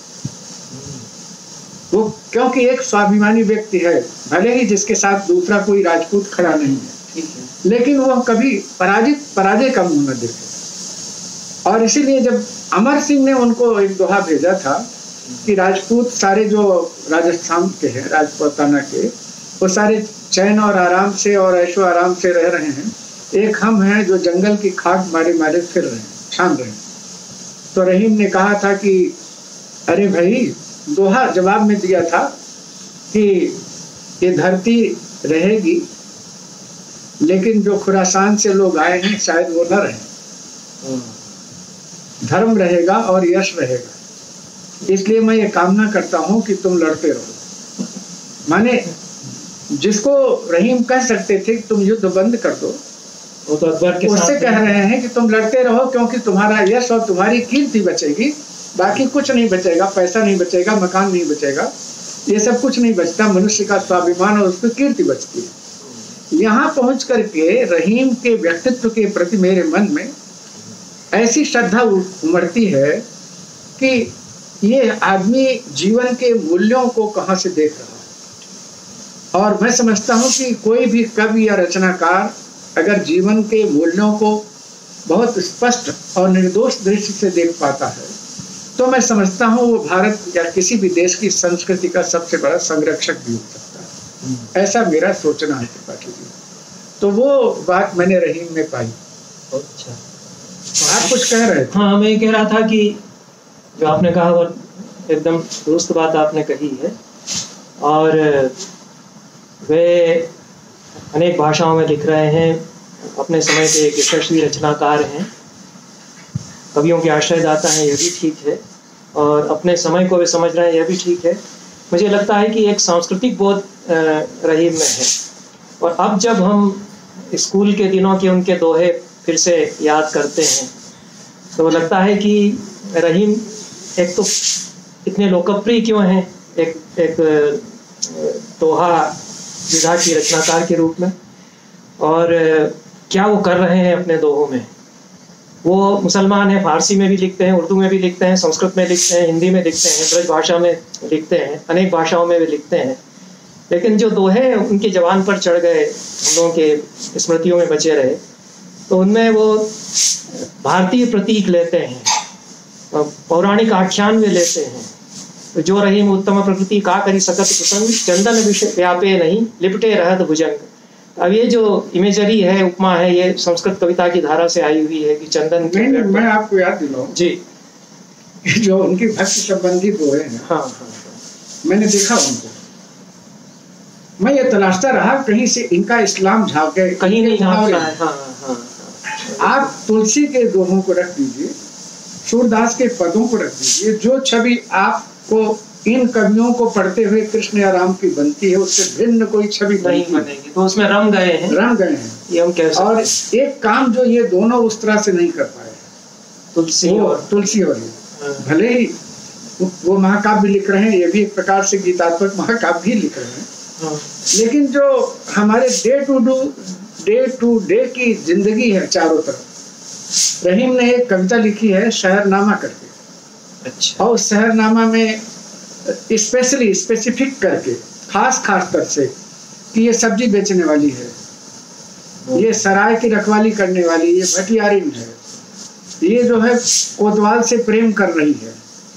वो क्योंकि एक स्वाभिमानी व्यक्ति है, भले ही जिसके साथ दूसरा कोई राजपूत खड़ा नहीं है, लेकिन वह कभी पराजय का मुंह न देखे। और इसीलिए जब अमर सिंह ने उनको एक दोहा भेजा था कि राजपूत सारे जो राजस्थान के हैं, राजपूताना के, वो सारे चैन और आराम से और ऐशो आराम से रह रहे हैं, एक हम हैं जो जंगल की खाक मारे मारे फिर रहे हैं, छान रहे हैं। तो रहीम ने कहा था कि अरे भाई, दोहा जवाब में दिया था कि ये धरती रहेगी, लेकिन जो खुरासान से लोग आए हैं शायद वो न रहे। धर्म रहेगा और यश रहेगा, इसलिए मैं ये कामना करता हूं कि तुम लड़ते रहो। माने जिसको रहीम कह सकते थे कि तुम युद्ध बंद कर दो, वो तो अकबर के उससे कह रहे हैं कि तुम लड़ते रहो, क्योंकि तुम्हारा यश और तुम्हारी कीर्ति बचेगी, बाकी कुछ नहीं बचेगा। पैसा नहीं बचेगा, मकान नहीं बचेगा, ये सब कुछ नहीं बचता। मनुष्य का स्वाभिमान और उसकी कीर्ति बचती है। यहाँ पहुंच करके रहीम के व्यक्तित्व के प्रति मेरे मन में ऐसी श्रद्धा उमड़ती है कि ये आदमी जीवन के मूल्यों को कहाँ से देख रहा है। और मैं समझता हूँ कि कोई भी कवि या रचनाकार अगर जीवन के मूल्यों को बहुत स्पष्ट और निर्दोष दृष्टि से देख पाता है, तो मैं समझता हूँ वो भारत या किसी भी देश की संस्कृति का सबसे बड़ा संरक्षक भी हो सकता है। ऐसा मेरा सोचना है त्रिपाठी जी। तो वो बात मैंने रहीम में पाई। अच्छा, आप कुछ कह रहे थे? हाँ, मैं ये कह रहा था कि जो आपने कहा वो एकदम दुरुस्त बात आपने कही है। और वे अनेक भाषाओं में लिख रहे हैं, अपने समय के एक यशस्वी रचनाकार हैं, कवियों के आश्रयदाता हैं, यह भी ठीक है, और अपने समय को वे समझ रहे हैं, यह भी ठीक है। मुझे लगता है कि एक सांस्कृतिक बोध रहीम में है। और अब जब हम स्कूल के दिनों के उनके दोहे फिर से याद करते हैं, तो लगता है कि रहीम एक तो इतने लोकप्रिय क्यों हैं, एक दोहा विधा की रचनाकार के रूप में, और क्या वो कर रहे हैं अपने दोहों में। वो मुसलमान हैं, फारसी में भी लिखते हैं, उर्दू में भी लिखते हैं, संस्कृत में लिखते हैं, हिंदी में लिखते हैं, ब्रज भाषा में लिखते हैं, अनेक भाषाओं में भी लिखते हैं। लेकिन जो दोहे उनकी जबान पर चढ़ गए, हम लोगों के स्मृतियों में बचे रहे, तो उनमें वो भारतीय प्रतीक लेते हैं, पौराणिक आख्यान में लेते हैं। तो जो रहीम उत्तम प्रकृति का करी सकत कुसंग, चंदन विषय व्यापे नहीं लिपटे रहत भुजंग। अब ये जो इमेजरी है, उपमा है, ये संस्कृत कविता की धारा से आई हुई है कि चंदन। नहीं, मैं आपको याद दिलाऊं जी, जो उनकी भक्ति संबंधी दोहे हैं, हाँ, मैंने देखा उनको, मैं ये तलाशता रहा कहीं से इनका इस्लाम झाँके, कहीं नहीं झाँकता है। आप तुलसी के दोहों को रख दीजिए, सूरदास के पदों को रख दीजिए, जो छवि आपको इन कवियों को पढ़ते हुए कृष्ण या राम की बनती है, उससे भिन्न कोई छवि नहीं बनेगी। तो उसमें रम गए हैं, ये हम कह सकते हैं। और एक काम जो ये दोनों उस तरह से नहीं कर पाए, तुलसी और ये, भले ही वो महाकाव्य लिख रहे हैं, ये भी एक प्रकार से गीतात्मक महाकाव्य ही लिख रहे हैं, लेकिन जो हमारे डे टू डे की जिंदगी है चारों तरफ, रहीम ने एक कविता लिखी है शहरनामा करके। अच्छा। और शहरनामा में स्पेसिफिक करके खास तर से कि ये सब्जी बेचने वाली है, ये सराय की रखवाली करने वाली, ये भटियारिन है, ये जो है कोतवाल से प्रेम कर रही है।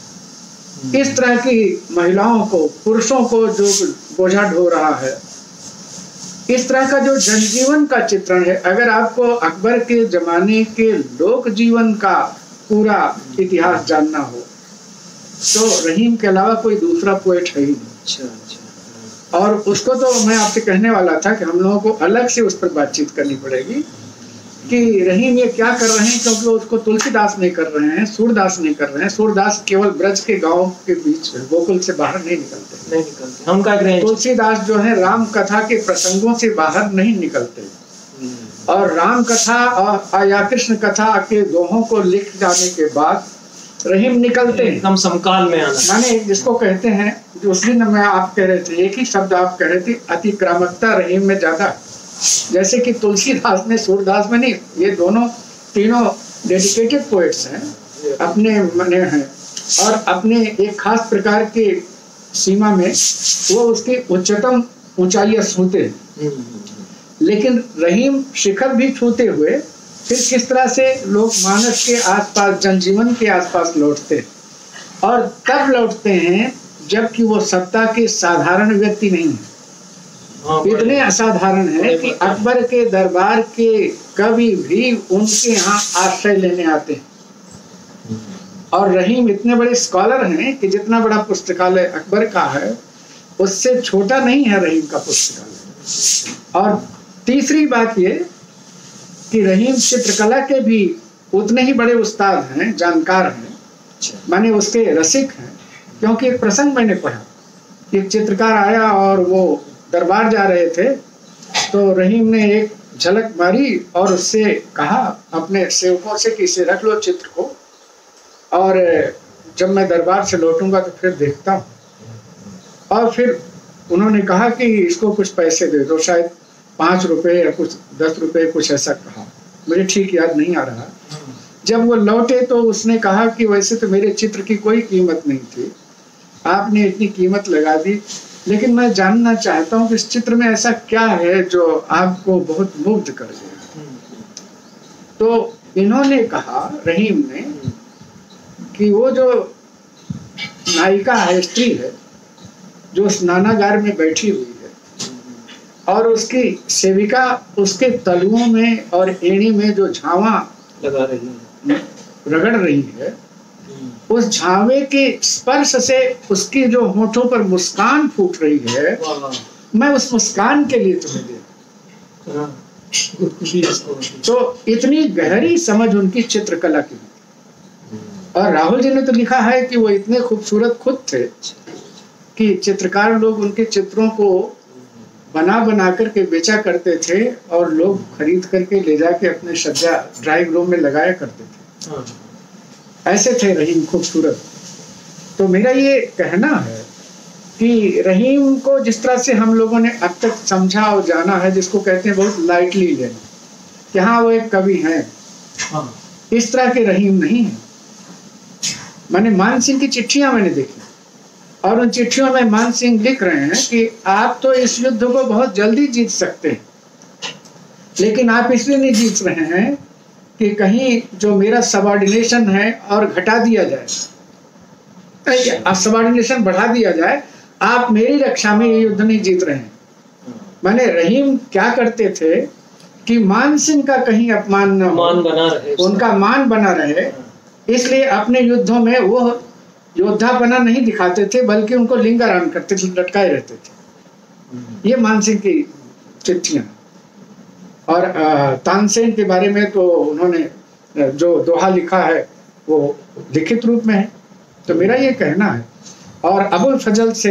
इस तरह की महिलाओं को, पुरुषों को जो बोझा ढो रहा है, इस तरह का जो जनजीवन का चित्रण है। अगर आपको अकबर के जमाने के लोक जीवन का पूरा इतिहास जानना हो तो रहीम के अलावा कोई दूसरा पोएट है ही नहीं। अच्छा। और उसको तो मैं आपसे कहने वाला था कि हम लोगों को अलग से उस पर बातचीत करनी पड़ेगी कि रहीम ये क्या कर रहे हैं, क्योंकि उसको तुलसीदास नहीं कर रहे हैं, सूरदास नहीं कर रहे हैं। सूरदास केवल ब्रज के गांव के बीच गोकुल से बाहर नहीं निकलते। हम क्या करें? तुलसीदास जो है राम कथा के प्रसंगों से बाहर नहीं निकलते, और राम कथा और या कृष्ण कथा के दोहों को लिख जाने के बाद रहीम निकलते हैं एकदम समकाल में आना। माने जिसको कहते हैं, जो उस दिन में आप कह रहे थे, एक ही शब्द आप कह रहे थे, अतिक्रामकता रहीम में ज्यादा। जैसे कि तुलसीदास में, सूरदास में नहीं, ये दोनों तीनों डेडिकेटेड पोएट्स हैं, अपने मने हैं, और अपने एक खास प्रकार के सीमा में वो उसकी उच्चतम ऊंचाइयां छूते हैं। लेकिन रहीम शिखर भी छूते हुए फिर किस तरह से लोग मानस के आसपास, जनजीवन के आसपास लौटते हैं, और तब लौटते हैं जबकि वो सत्ता के साधारण व्यक्ति नहीं है, इतने असाधारण है कि अकबर के दरबार के कवि भी उनके यहाँ आश्रय लेने आते हैं। और रहीम इतने बड़े स्कॉलर हैं कि जितना बड़ा पुस्तकालय अकबर का है उससे छोटा नहीं है रहीम का पुस्तकालय। और तीसरी बात ये कि रहीम चित्रकला के भी उतने ही बड़े उस्ताद हैं, जानकार हैं, माने उसके रसिक हैं। क्योंकि एक प्रसंग मैंने पढ़ा, एक चित्रकार आया और वो दरबार जा रहे थे, तो रहीम ने एक झलक मारी और उससे कहा अपने सेवकों से कि इसे रख लो चित्र को, और जब मैं दरबार से लौटूंगा तो फिर देखता हूँ। और फिर उन्होंने कहा कि इसको कुछ पैसे दे दो, शायद 5 रुपए या कुछ 10 रुपए, कुछ ऐसा कहा, मुझे ठीक याद नहीं आ रहा। जब वो लौटे तो उसने कहा कि वैसे तो मेरे चित्र की कोई कीमत नहीं थी, आपने इतनी कीमत लगा दी, लेकिन मैं जानना चाहता हूँ कि इस चित्र में ऐसा क्या है जो आपको बहुत मुग्ध कर दिया। तो इन्होंने कहा, रहीम ने, कि वो जो नायिका है, स्त्री है, जो स्नानागार में बैठी हुई है और उसकी सेविका उसके तलुओं में और एड़ी में जो झावा लगा रही है, रगड़ रही है, उस झावे के स्पर्श से उसकी जो होठों पर मुस्कान फूट रही है, मैं उस मुस्कान के लिए तुम्हें दे। तो इतनी गहरी समझ उनकी चित्रकला की। और राहुल जी ने तो लिखा है कि वो इतने खूबसूरत खुद थे कि चित्रकार लोग उनके चित्रों को बना बना करके बेचा करते थे और लोग खरीद करके ले जाके अपने सज्जा ड्राइंग रूम में लगाया करते थे। ऐसे थे रहीम, खूबसूरत। तो मेरा ये कहना है कि रहीम को जिस तरह से हम लोगों ने अब तक समझा और जाना है, जिसको कहते हैं बहुत लाइटली लेना, कि हाँ वो एक कवि हैं, इस तरह के रहीम नहीं है। मैंने मान सिंह की चिट्ठियां मैंने देखी, और उन चिट्ठियों में मान सिंह लिख रहे हैं कि आप तो इस युद्ध को बहुत जल्दी जीत सकते हैं, लेकिन आप इसलिए नहीं जीत रहे हैं कि कहीं जो मेरा सबऑर्डिनेशन है और घटा दिया जाए, सबऑर्डिनेशन बढ़ा दिया जाए, आप मेरी रक्षा में ये युद्ध नहीं जीत रहे हैं। माने रहीम क्या करते थे कि मान सिंह का कहीं अपमान न हो, उनका मान बना रहे, इसलिए अपने युद्धों में वो योद्धा बना नहीं दिखाते थे, बल्कि उनको लिंगाराम करते थे, लटकाए रहते थे। ये मान सिंह की चिट्ठियां। और तानसेन के बारे में तो उन्होंने जो दोहा लिखा है वो लिखित रूप में है। तो मेरा ये कहना है, और अबुल फजल से,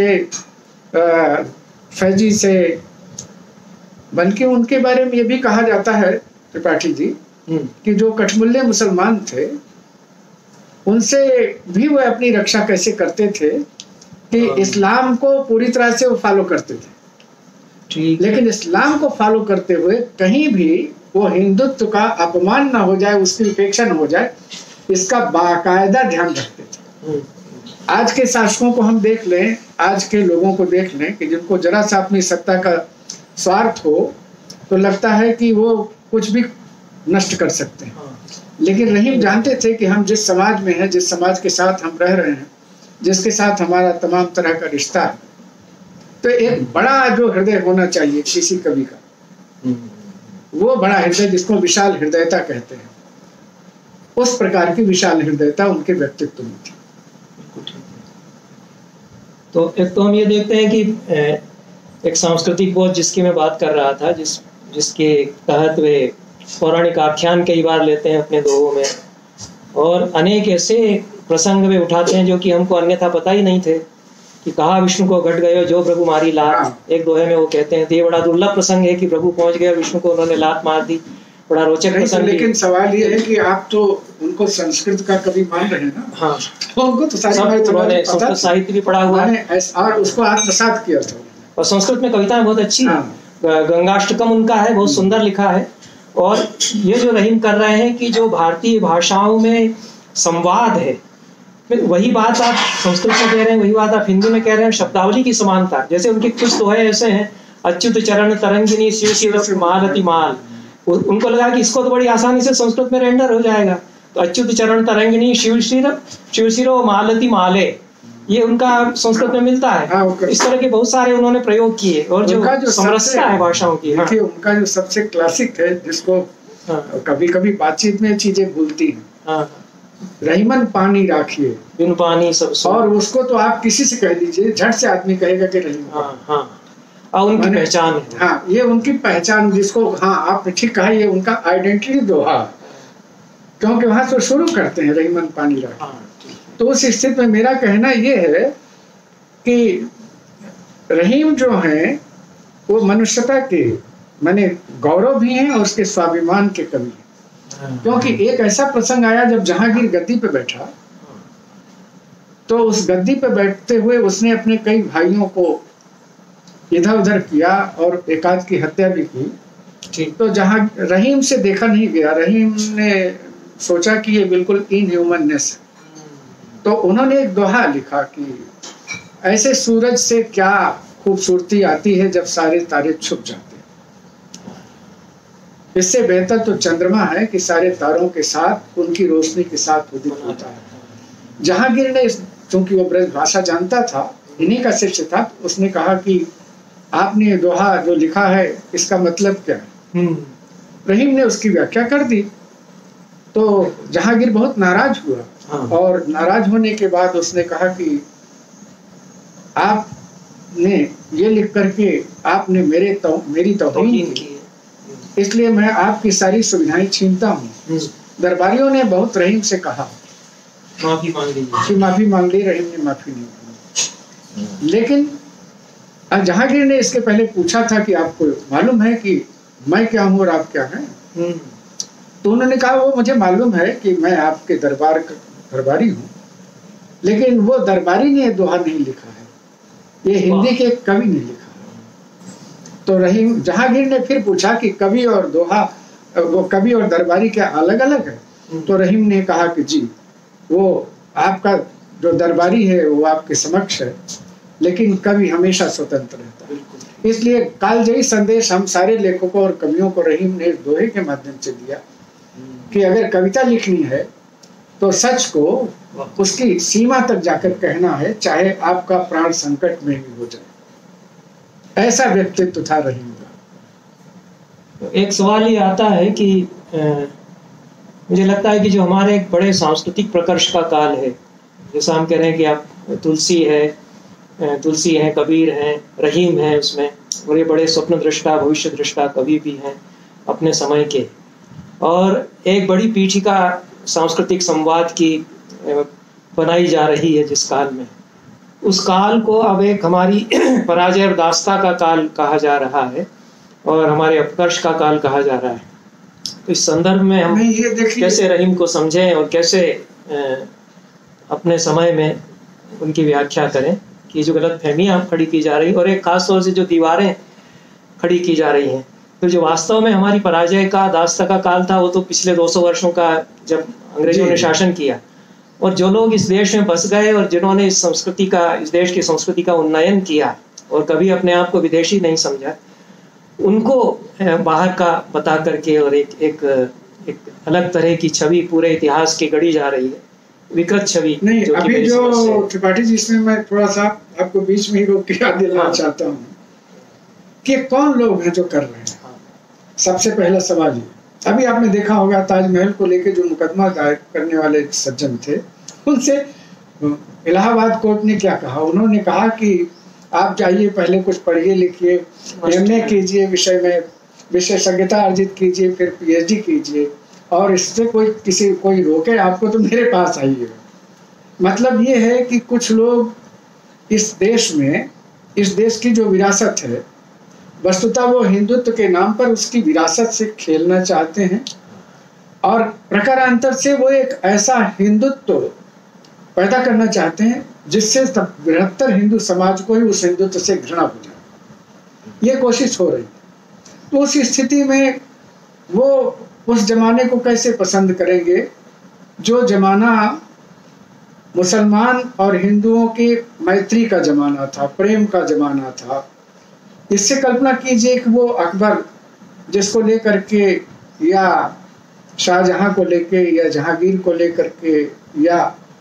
फैजी से, बल्कि उनके बारे में ये भी कहा जाता है त्रिपाठी जी कि जो कठमुल्ले मुसलमान थे, उनसे भी वो अपनी रक्षा कैसे करते थे कि इस्लाम को पूरी तरह से वो फॉलो करते थे, लेकिन इस्लाम को फॉलो करते हुए कहीं भी वो हिंदुत्व का अपमान ना हो जाए, उसकी उपेक्षा न हो जाए, इसका बाकायदा ध्यान रखते थे। आज के शासकों को हम देख लें, आज के लोगों को देख लें कि जिनको जरा सा अपनी सत्ता का स्वार्थ हो तो लगता है कि वो कुछ भी नष्ट कर सकते हैं। लेकिन रहीम जानते थे कि हम जिस समाज में हैं, जिस समाज के साथ हम रह रहे हैं, जिसके साथ हमारा तमाम तरह का रिश्ता है, तो एक बड़ा जो हृदय होना चाहिए किसी कवि का, वो बड़ा हृदय जिसको विशाल हृदयता कहते हैं, उस प्रकार की विशाल हृदयता उनके व्यक्तित्व में थी। तो एक तो हम ये देखते हैं कि एक सांस्कृतिक बोध जिसकी मैं बात कर रहा था, जिसके तहत वे पौराणिक आख्यान कई बार लेते हैं अपने दोहों में, और अनेक ऐसे प्रसंग वे उठाते हैं जो कि हमको अन्यथा पता ही नहीं थे कि कहा विष्णु को घट गयो जो प्रभु मारी लात। एक दोहे में वो कहते हैं। तो ये बड़ा दुर्लभ प्रसंग है कि प्रभु पहुंच गए और विष्णु को उन्होंने लात मार दी। बड़ा रोचक प्रसंग। लेकिन सवाल ये है कि आप तो उनको संस्कृत का कवि मान रहे हैं ना। हाँ, तो उनको तो संस्कृत साहित्य भी पढ़ा हुआ है और उसको आत्मसात किया था। और संस्कृत में कविताएं बहुत अच्छी है। गंगाष्टकम उनका है, बहुत सुंदर लिखा है। और ये जो रहीम कर रहे हैं कि जो भारतीय भाषाओं में संवाद है, वही बात आप संस्कृत में कह रहे हैं, वही बात आप हिंदी में कह रहे हैं। शब्दावली की समानता, जैसे उनके कुछ दोहे ऐसे हैं, अच्युत चरण तरंगिनी शिव शिव महारति माल। उनको लगा कि इसको तो बड़ी आसानी से संस्कृत में रेंडर हो जाएगा, तो अच्युत चरण तरंगिनी शिव शिव मालती माले, ये उनका संस्कृत में मिलता है। इस तरह के बहुत सारे उन्होंने प्रयोग किए। और जो समरसता है भाषाओं की, देखिए उनका जो सबसे क्लासिक है, जिसको कभी कभी बातचीत में चीजें भूलती हैं, रहीमन पानी राखिए बिन पानी सब। और उसको तो आप किसी से कह दीजिए, झट से आदमी कहेगा कि रहीमन। उनकी पहचान है। हाँ, ये उनकी पहचान, जिसको हाँ आपने ठीक कहा, ये उनका आइडेंटिटी दोहा, क्योंकि वहां से शुरू करते हैं रहीमन पानी राखिए। तो उस स्थिति में मेरा कहना ये है कि रहीम जो है वो मनुष्यता के माने गौरव भी हैं और उसके स्वाभिमान के कवि हैं। क्योंकि एक ऐसा प्रसंग आया जब जहांगीर गद्दी पे बैठा, तो उस गद्दी पे बैठते हुए उसने अपने कई भाइयों को इधर उधर किया और एकाध की हत्या भी की। तो जहां रहीम से देखा नहीं गया, रहीम ने सोचा कि ये बिल्कुल इनह्यूमननेस है। तो उन्होंने एक दोहा लिखा कि ऐसे सूरज से क्या खूबसूरती आती है जब सारे तारे छुप जाते हैं। इससे बेहतर तो चंद्रमा है कि सारे तारों के साथ उनकी रोशनी के साथ उदित होता है। जहांगीर ने, चूंकि वो ब्रज भाषा जानता था, इन्हीं का शिष्य था, उसने कहा कि आपने दोहा जो लिखा है इसका मतलब क्या है। रहीम ने उसकी व्याख्या कर दी। तो जहांगीर बहुत नाराज हुआ। और नाराज होने के बाद उसने कहा कि आपने ये लिख करके आपने मेरी तौहीन की, इसलिए मैं आपकी सारी सुविधाएं छीनता हूँ। दरबारियों ने बहुत रहीम से कहा, माफी मांग ली। रहीम ने माफी नहीं मांगी। लेकिन जहांगीर ने इसके पहले पूछा था कि आपको मालूम है कि मैं क्या हूँ और आप क्या हैं। तो उन्होंने कहा वो मुझे मालूम है कि मैं आपके दरबारी हूँ, लेकिन वो दरबारी ने दोहा नहीं लिखा है, ये हिंदी के कवि ने लिखा है। तो रहीम जहांगीर ने फिर पूछा कि कवि और दोहा, वो कवि और दरबारी क्या अलग अलग है। तो रहीम ने कहा कि जी, वो आपका जो दरबारी है वो आपके समक्ष है, लेकिन कवि हमेशा स्वतंत्र रहता है। इसलिए कालजयी संदेश हम सारे लेखकों और कवियों को रहीम ने दोहे के माध्यम से दिया कि अगर कविता लिखनी है तो सच को उसकी सीमा तक जाकर कहना है, चाहे आपका प्राण संकट में ही हो जाए। ऐसा व्यक्तित्व था रहीम का। एक सवाल ये आता है कि मुझे लगता है कि जो हमारे एक बड़े सांस्कृतिक प्रकर्ष का काल है, जैसा हम कह रहे हैं कि आप तुलसी है, कबीर हैं, रहीम है उसमें, और ये बड़े स्वप्न दृष्टा, भविष्य दृष्टा कवि भी हैं अपने समय के। और एक बड़ी पीठिका सांस्कृतिक संवाद की बनाई जा रही है जिस काल में, उस काल को अब एक हमारी पराजय और दास्ता का काल कहा जा रहा है और हमारे अपकर्ष का काल कहा जा रहा है। तो इस संदर्भ में हम कैसे रहीम को समझें और कैसे अपने समय में उनकी व्याख्या करें कि जो गलत फहमियाँ खड़ी की जा रही, और एक खास तौर से जो दीवारें खड़ी की जा रही हैं, तो जो वास्तव में हमारी पराजय का, दास्ता का काल था, वो तो पिछले 200 वर्षों का, जब अंग्रेजों ने शासन किया। और जो लोग इस देश में बस गए और जिन्होंने इस देश की संस्कृति का उन्नयन किया और कभी अपने आप को विदेशी नहीं समझा, उनको बाहर का बता करके और एक अलग तरह की छवि पूरे इतिहास की गढ़ी जा रही है, विकृत छवि। नहीं, अभी जो त्रिपाठी जी, इसमें मैं थोड़ा सा आपको बीच में ही रोक के याद दिलाना चाहता हूँ कि कौन लोग हैं जो कर रहे हैं। सबसे पहला सवाल ये, अभी आपने देखा होगा ताजमहल को लेकर जो मुकदमा दायर करने वाले सज्जन थे, उनसे इलाहाबाद कोर्ट ने क्या कहा? उन्होंने कहा कि आप जाइए, पहले कुछ पढ़िए लिखिए, एमए कीजिए, विषय में विशेषज्ञता अर्जित कीजिए, फिर पीएचडी कीजिए, और इससे कोई रोके आपको तो मेरे पास आइए। मतलब ये है कि कुछ लोग इस देश में, इस देश की जो विरासत है, वस्तुतः वो हिंदुत्व के नाम पर उसकी विरासत से खेलना चाहते हैं, और प्रकारांतर से वो एक ऐसा हिंदुत्व पैदा करना चाहते हैं जिससे बृहत्तर हिंदू समाज को ही उस हिंदुत्व से घृणा हो जाए। ये कोशिश हो रही है। तो उस स्थिति में वो उस जमाने को कैसे पसंद करेंगे जो जमाना मुसलमान और हिंदुओं की मैत्री का जमाना था, प्रेम का जमाना था। इससे कल्पना कीजिए कि वो अकबर जिसको लेकर के, या शाहजहां को लेके, या जहांगीर को लेकर के, या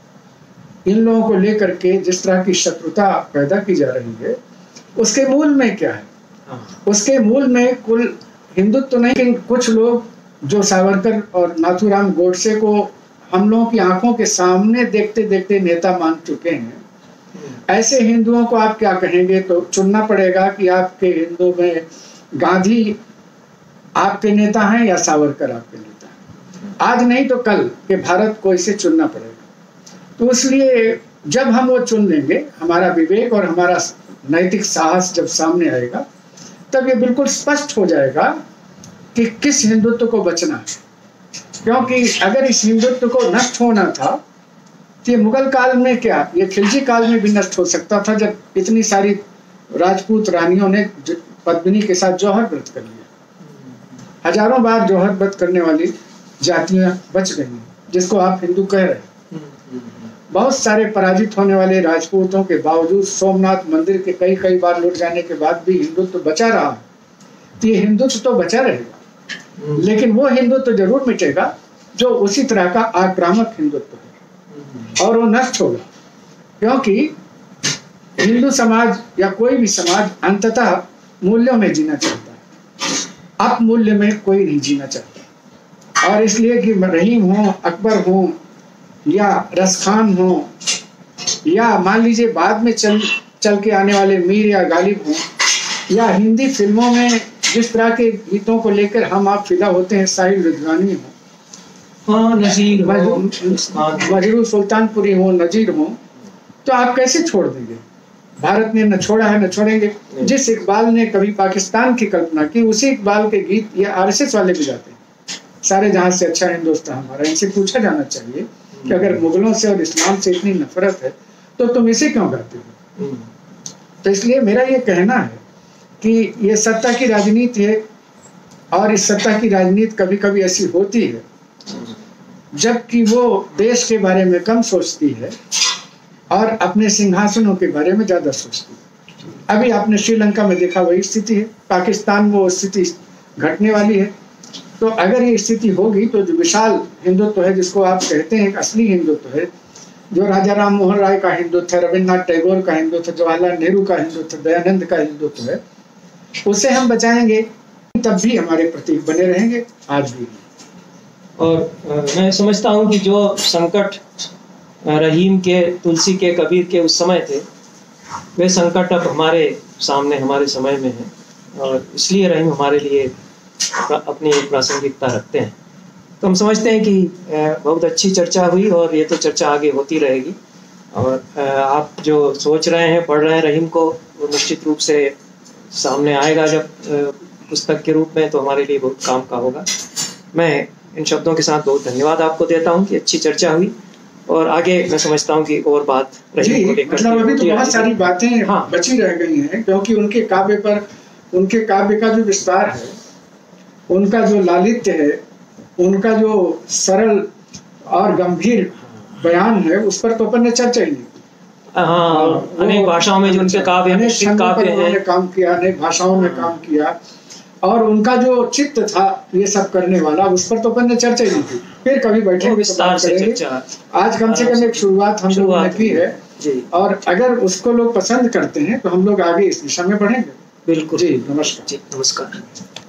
इन लोगों को लेकर के जिस तरह की शत्रुता पैदा की जा रही है, उसके मूल में क्या है? उसके मूल में कुल हिंदुत्व तो नहीं, लेकिन कुछ लोग जो सावरकर और नाथूराम गोडसे को हम लोगों की आंखों के सामने देखते देखते नेता मान चुके हैं, ऐसे हिंदुओं को आप क्या कहेंगे? तो चुनना पड़ेगा कि आपके हिंदुओं में गांधी आपके नेता हैं या सावरकर आपके नेता हैं। आज नहीं तो कल के भारत को इसे चुनना पड़ेगा। तो इसलिए जब हम वो चुन लेंगे, हमारा विवेक और हमारा नैतिक साहस जब सामने आएगा, तब ये बिल्कुल स्पष्ट हो जाएगा कि किस हिंदुत्व को बचना है। क्योंकि अगर इस हिंदुत्व को नष्ट होना था तो ये मुगल काल में क्या, ये खिलजी काल में भी नष्ट हो सकता था, जब इतनी सारी राजपूत रानियों ने पद्मिनी के साथ जौहर व्रत कर लिया। हजारों बार जौहर व्रत करने वाली जातियां बच गई, जिसको आप हिंदू कह रहे हैं। बहुत सारे पराजित होने वाले राजपूतों के बावजूद, सोमनाथ मंदिर के कई बार लुट जाने के बाद भी हिंदुत्व बचा रहा। तो ये हिंदुत्व तो बचा रहेगा, लेकिन वो हिंदुत्व जरूर मिटेगा जो उसी तरह का आक्रामक हिंदुत्व है, और वो नष्ट होगा। क्योंकि हिंदू समाज या कोई भी समाज अंततः मूल्यों में जीना चाहता है, अप मूल्य में कोई नहीं जीना चाहता। और इसलिए कि रहीम हो, अकबर हो, या रसखान हो, या मान लीजिए बाद में चल के आने वाले मीर या गालिब हो, या हिंदी फिल्मों में जिस तरह के गीतों को लेकर हम आप फिदा होते हैं, साहिल रिजवानी हो, नजीर हो, मजरू सुल्तानपुरी हो, नजीर हो, तो आप कैसे छोड़ देंगे? भारत ने न छोड़ा है न छोड़ेंगे। जिस इकबाल ने कभी पाकिस्तान की कल्पना की, उसी इकबाल के गीत ये आरएसएस वाले भी गाते हैं। सारे जहां से अच्छा हिंदुस्तान हमारा। इनसे पूछा जाना चाहिए कि अगर मुगलों से और इस्लाम से इतनी नफरत है तो तुम इसे क्यों गाते हो? तो इसलिए मेरा ये कहना है कि ये सत्ता की राजनीति है, और इस सत्ता की राजनीति कभी कभी ऐसी होती है जबकि वो देश के बारे में कम सोचती है और अपने सिंहासनों के बारे में ज्यादा सोचती है। अभी आपने श्रीलंका में देखा वही स्थिति है, पाकिस्तान वो स्थिति घटने वाली है। तो अगर ये स्थिति होगी तो जो विशाल हिंदुत्व है, जिसको आप कहते हैं एक असली हिंदुत्व है, जो राजा राम मोहन राय का हिंदुत्व है, रविन्द्रनाथ टैगोर का हिंदुत्व है, जवाहरलाल नेहरू का हिंदुत्व, दयानंद का हिंदुत्व है, उसे हम बचाएंगे तब भी हमारे प्रतीक बने रहेंगे, आज भी। और मैं समझता हूँ कि जो संकट रहीम के, तुलसी के, कबीर के उस समय थे, वे संकट अब हमारे सामने, हमारे समय में है, और इसलिए रहीम हमारे लिए अपनी प्रासंगिकता रखते हैं। तो हम समझते हैं कि बहुत अच्छी चर्चा हुई, और ये तो चर्चा आगे होती रहेगी। और आप जो सोच रहे हैं, पढ़ रहे हैं रहीम को, वो निश्चित रूप से सामने आएगा जब पुस्तक के रूप में, तो हमारे लिए बहुत काम का होगा। मैं इन शब्दों के साथ बहुत धन्यवाद आपको देता हूँ कि अच्छी चर्चा हुई, और आगे मैं समझता हूँ कि और बात रहीम को लेकर, मतलब अभी तो बहुत सारी बातें बची रह गई हैं, क्योंकि उनके काव्य पर, उनके काव्य का जो विस्तार है, उनका जो लालित्य है, उनका जो सरल और गंभीर बयान है, उस पर तो अपन ने चर्चा ही नहीं। अनेक भाषाओं में जो उनके काव्य हैं, काम किया, अनेक भाषाओं में काम किया, और उनका जो चित्त था ये सब करने वाला, उस पर तो अपन ने चर्चा ही नहीं की। फिर कभी बैठे विस्तार से चर्चा। आज कम से कम एक शुरुआत हम लोगों ने की है, और अगर उसको लोग पसंद करते हैं तो हम लोग आगे इस दिशा में बढ़ेंगे। बिल्कुल जी। नमस्कार। जी नमस्कार।